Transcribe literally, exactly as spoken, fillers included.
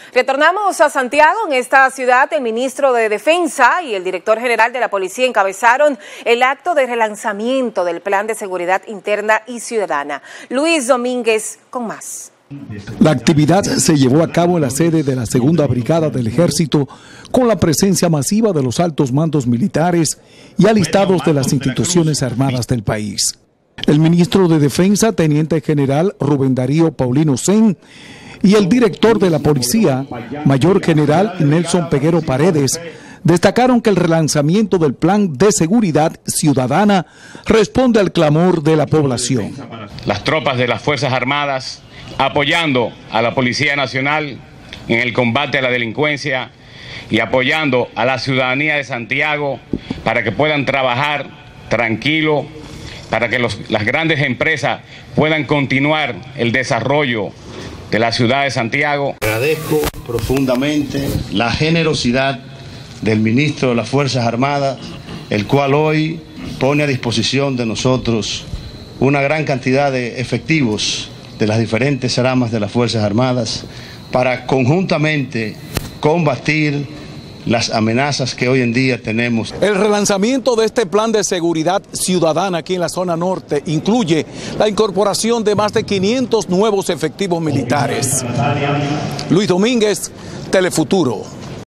Retornamos a Santiago. En esta ciudad, el ministro de Defensa y el director general de la Policía encabezaron el acto de relanzamiento del Plan de Seguridad Interna y Ciudadana. Luis Domínguez con más. La actividad se llevó a cabo en la sede de la Segunda Brigada del Ejército con la presencia masiva de los altos mandos militares y alistados de las instituciones armadas del país. El ministro de Defensa, teniente general Rubén Darío Paulino Sen, y el director de la Policía, mayor general Nelson Peguero Paredes, destacaron que el relanzamiento del Plan de Seguridad Ciudadana responde al clamor de la población. Las tropas de las Fuerzas Armadas apoyando a la Policía Nacional en el combate a la delincuencia y apoyando a la ciudadanía de Santiago para que puedan trabajar tranquilo, para que los, las grandes empresas puedan continuar el desarrollo de la ciudad de Santiago. Agradezco profundamente la generosidad del ministro de las Fuerzas Armadas, el cual hoy pone a disposición de nosotros una gran cantidad de efectivos de las diferentes ramas de las Fuerzas Armadas para conjuntamente combatir las amenazas que hoy en día tenemos. El relanzamiento de este plan de seguridad ciudadana aquí en la zona norte incluye la incorporación de más de quinientos nuevos efectivos militares. Luis Domínguez, Telefuturo.